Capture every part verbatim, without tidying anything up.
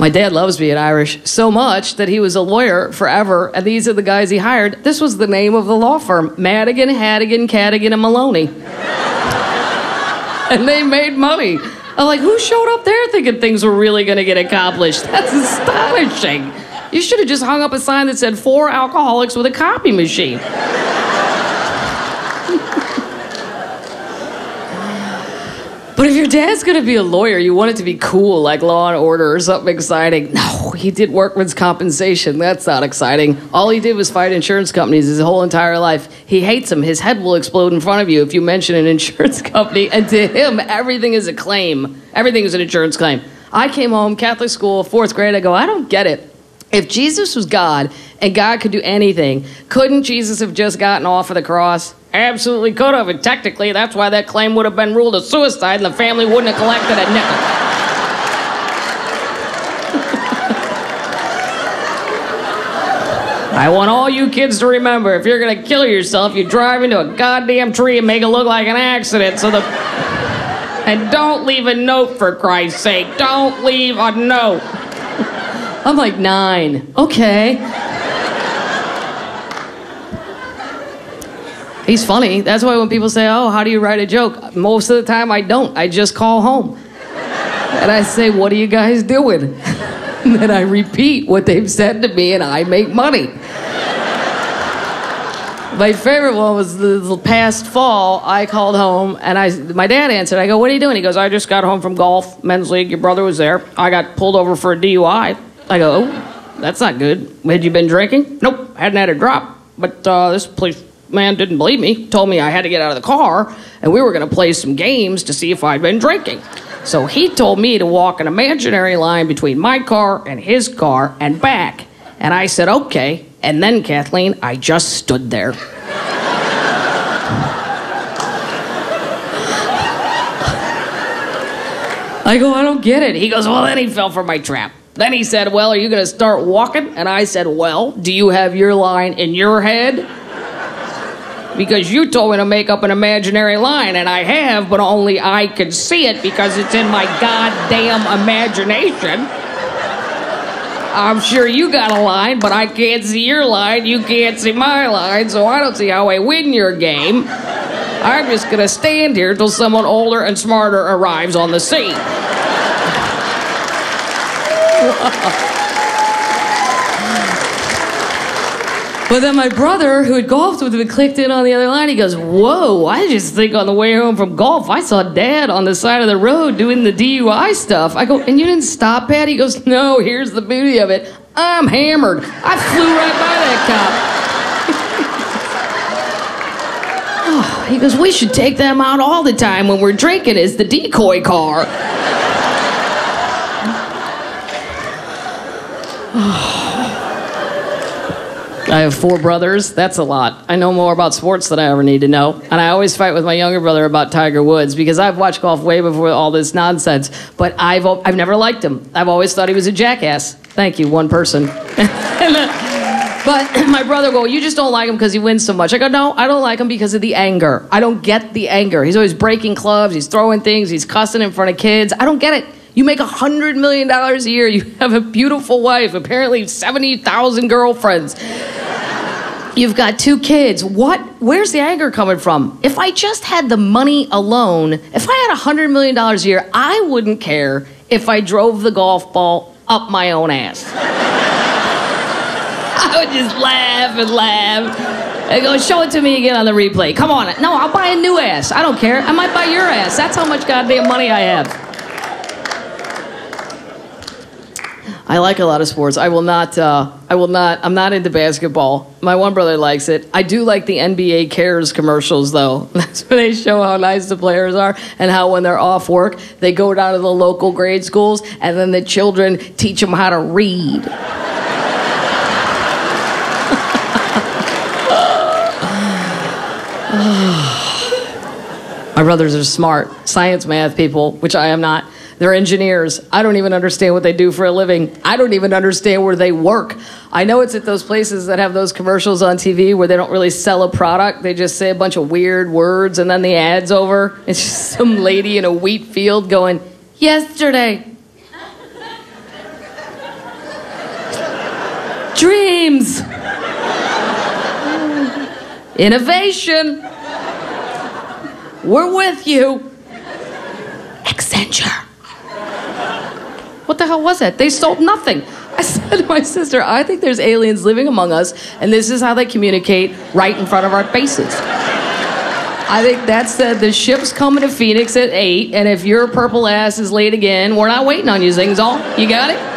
My dad loves being Irish so much that he was a lawyer forever, and these are the guys he hired. This was the name of the law firm, Madigan, Hadigan, Cadigan, and Maloney. And they made money. I'm like, who showed up there thinking things were really going to get accomplished? That's astonishing. You should have just hung up a sign that said, four alcoholics with a copy machine. But if your dad's going to be a lawyer, you want it to be cool, like Law and Order or something exciting. No, he did workman's compensation. That's not exciting. All he did was fight insurance companies his whole entire life. He hates them. His head will explode in front of you if you mention an insurance company. And to him, everything is a claim. Everything is an insurance claim. I came home, Catholic school, fourth grade. I go, I don't get it. If Jesus was God and God could do anything, couldn't Jesus have just gotten off of the cross? Absolutely could have, and technically that's why that claim would have been ruled a suicide and the family wouldn't have collected a nickel. I want all you kids to remember, if you're going to kill yourself, you drive into a goddamn tree and make it look like an accident, so the... And don't leave a note, for Christ's sake. Don't leave a note. I'm like nine. Okay. He's funny. That's why when people say, oh, how do you write a joke? Most of the time I don't. I just call home. And I say, what are you guys doing? And then I repeat what they've said to me and I make money. My favorite one was the, the past fall. I called home and I, my dad answered. I go, what are you doing? He goes, I just got home from golf, men's league. Your brother was there. I got pulled over for a D U I. I go, oh, that's not good. Had you been drinking? Nope, hadn't had a drop. But uh, this police man didn't believe me. Told me I had to get out of the car, and we were going to play some games to see if I'd been drinking. So he told me to walk an imaginary line between my car and his car and back. And I said, okay. And then, Kathleen, I just stood there. I go, I don't get it. He goes, well, then he fell for my trap. Then he said, well, are you going to start walking? And I said, well, do you have your line in your head? Because you told me to make up an imaginary line, and I have, but only I can see it because it's in my goddamn imagination. I'm sure you got a line, but I can't see your line, you can't see my line, so I don't see how I win your game. I'm just gonna stand here till someone older and smarter arrives on the scene. But then my brother, who had golfed with me, clicked in on the other line. He goes, whoa, I just think on the way home from golf, I saw Dad on the side of the road doing the D U I stuff. I go, and you didn't stop, Pat? He goes, no, here's the beauty of it. I'm hammered. I flew right by that cop. Oh, he goes, we should take them out all the time when we're drinking as the decoy car. I have four brothers. That's a lot. I know more about sports than I ever need to know. And I always fight with my younger brother about Tiger Woods because I've watched golf way before all this nonsense. But I've I've never liked him. I've always thought he was a jackass. Thank you, one person. But my brother go, you just don't like him because he wins so much. I go, no, I don't like him because of the anger. I don't get the anger. He's always breaking clubs. He's throwing things. He's cussing in front of kids. I don't get it. You make one hundred million dollars a year. You have a beautiful wife, apparently seventy thousand girlfriends. You've got two kids. What? Where's the anger coming from? If I just had the money alone, if I had one hundred million dollars a year, I wouldn't care if I drove the golf ball up my own ass. I would just laugh and laugh. I go, show it to me again on the replay. Come on. No, I'll buy a new ass. I don't care. I might buy your ass. That's how much goddamn money I have. I like a lot of sports. I will not, uh, I will not, I'm not into basketball. My one brother likes it. I do like the N B A Cares commercials, though. That's where they show how nice the players are and how when they're off work, they go down to the local grade schools and then the children teach them how to read. My brothers are smart, science, math people, which I am not. They're engineers. I don't even understand what they do for a living. I don't even understand where they work. I know it's at those places that have those commercials on T V where they don't really sell a product. They just say a bunch of weird words and then the ad's over. It's just some lady in a wheat field going, yesterday. Dreams. Innovation. We're with you. Accenture. What the hell was that? They sold nothing. I said to my sister, I think there's aliens living among us, and this is how they communicate right in front of our faces. I think that's the, the ship's coming to Phoenix at eight, and if your purple ass is late again, we're not waiting on you, Zingzall. You got it?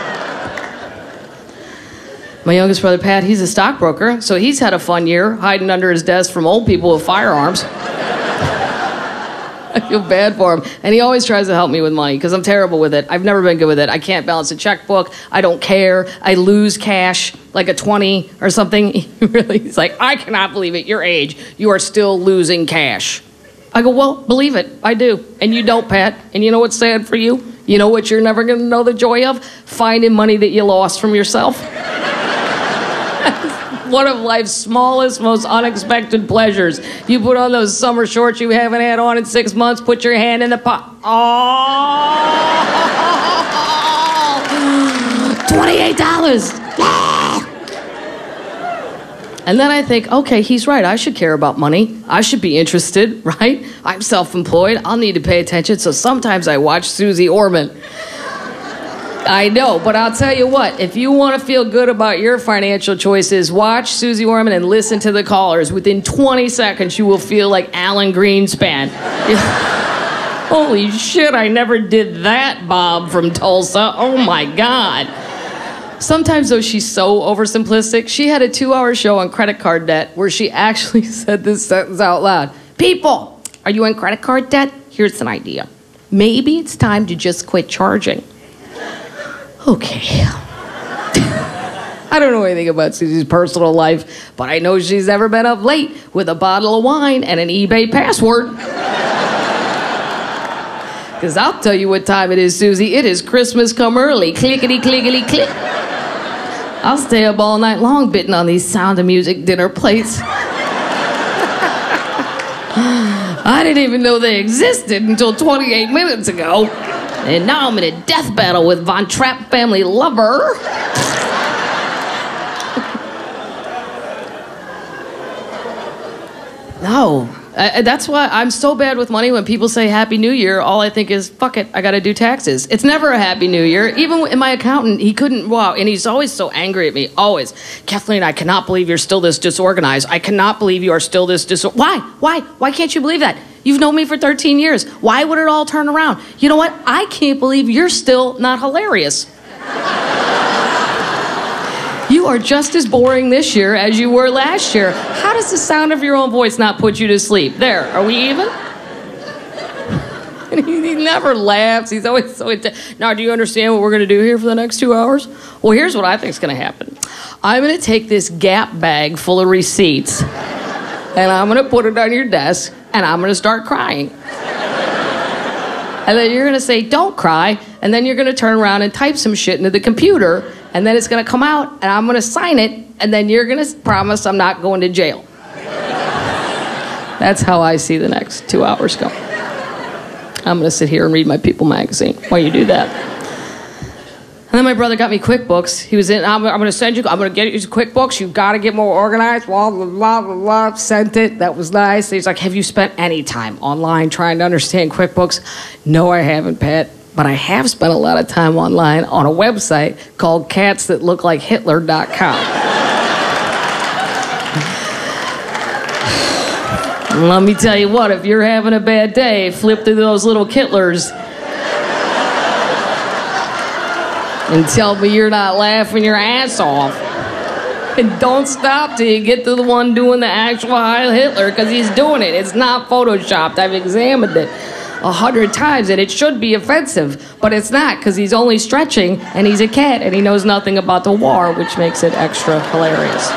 My youngest brother, Pat, he's a stockbroker, so he's had a fun year hiding under his desk from old people with firearms. I feel bad for him. And he always tries to help me with money because I'm terrible with it. I've never been good with it. I can't balance a checkbook. I don't care. I lose cash, like a twenty or something. He really, he's like, I cannot believe it. Your age, you are still losing cash. I go, well, believe it. I do. And you don't, Pat. And you know what's sad for you? You know what you're never going to know the joy of? Finding money that you lost from yourself. One of life's smallest, most unexpected pleasures. You put on those summer shorts you haven't had on in six months, put your hand in the pot. Oh! twenty-eight dollars. And then I think, okay, he's right. I should care about money. I should be interested, right? I'm self-employed. I'll need to pay attention. So sometimes I watch Susie Orman. I know, but I'll tell you what, if you want to feel good about your financial choices, watch Susie Orman and listen to the callers. Within twenty seconds, you will feel like Alan Greenspan. Holy shit, I never did that, Bob from Tulsa. Oh my God. Sometimes, though, she's so oversimplistic. She had a two-hour show on credit card debt where she actually said this sentence out loud. People, are you in credit card debt? Here's an idea. Maybe it's time to just quit charging. Okay. I don't know anything about Susie's personal life, but I know she's never been up late with a bottle of wine and an eBay password. Because I'll tell you what time it is, Susie. It is Christmas come early. Clickety, clickety, click. I'll stay up all night long bidding on these Sound of Music dinner plates. I didn't even know they existed until twenty-eight minutes ago. And now I'm in a death battle with Von Trapp family lover. No. I, that's why I'm so bad with money. When people say Happy New Year, all I think is, fuck it, I gotta do taxes. It's never a Happy New Year. Even in my accountant, he couldn't, wow, and he's always so angry at me, always. Kathleen, I cannot believe you're still this disorganized. I cannot believe you are still this disorganized. Why? Why? Why can't you believe that? You've known me for thirteen years. Why would it all turn around? You know what? I can't believe you're still not hilarious. You are just as boring this year as you were last year. How does the sound of your own voice not put you to sleep? There, are we even? And he, he never laughs. He's always so intense. Now, do you understand what we're going to do here for the next two hours? Well, here's what I think is going to happen. I'm going to take this Gap bag full of receipts, and I'm going to put it on your desk, and I'm going to start crying. And then you're going to say, don't cry, and then you're going to turn around and type some shit into the computer, and then it's going to come out, and I'm going to sign it, and then you're going to promise I'm not going to jail. That's how I see the next two hours go. I'm going to sit here and read my People magazine while you do that. And then my brother got me QuickBooks. He was in, I'm, I'm going to send you, I'm going to get you QuickBooks. You've got to get more organized. Blah, blah, blah, blah, blah. Sent it. That was nice. He's like, have you spent any time online trying to understand QuickBooks? No, I haven't, Pat. But I have spent a lot of time online on a website called cats that look like Hitler dot com. Let me tell you what, if you're having a bad day, flip through those little Kittlers and tell me you're not laughing your ass off. And don't stop till you get to the one doing the actual Heil Hitler, because he's doing it. It's not photoshopped. I've examined it a hundred times, and it should be offensive, but it's not, because he's only stretching, and he's a cat, and he knows nothing about the war, which makes it extra hilarious.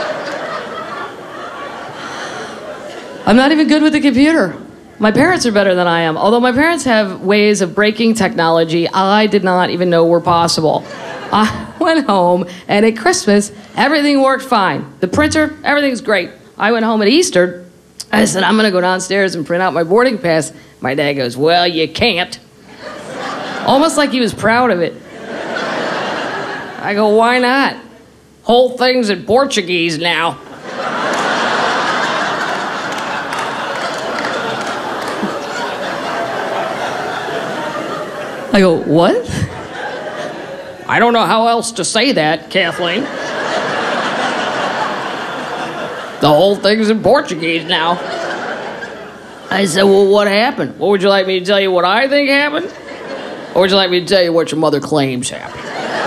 I'm not even good with the computer. My parents are better than I am. Although my parents have ways of breaking technology I did not even know were possible. I went home, and at Christmas, everything worked fine. The printer, everything's great. I went home at Easter. I said, I'm going to go downstairs and print out my boarding pass. My dad goes, well, you can't. Almost like he was proud of it. I go, why not? Whole thing's in Portuguese now. I go, what? I don't know how else to say that, Kathleen. The whole thing's in Portuguese now. I said, well, what happened? What would you like me to tell you what I think happened? Or would you like me to tell you what your mother claims happened?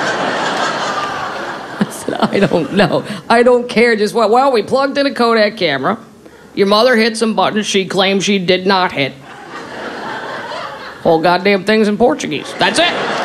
I said, I don't know. I don't care. Just what? Well, we plugged in a Kodak camera. Your mother hit some buttons she claims she did not hit. Whole goddamn thing's in Portuguese. That's it.